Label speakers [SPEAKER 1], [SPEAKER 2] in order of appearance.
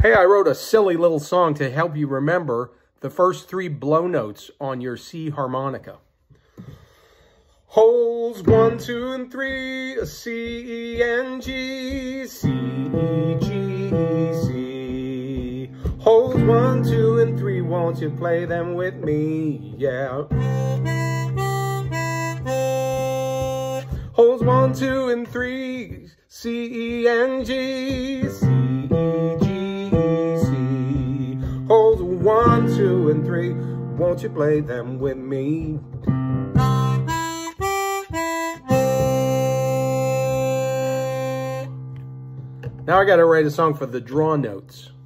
[SPEAKER 1] Hey, I wrote a silly little song to help you remember the first 3 blow notes on your C harmonica. Holes 1, 2, and 3, C, E, and G, C, E, G, E, C. Holes 1, 2, and 3, won't you play them with me? Yeah. Holes 1, 2, and 3, C, E, and G, C, E, G, E, C. Holes 1, 2, and 3, won't you play them with me? Now I got to write a song for the draw notes.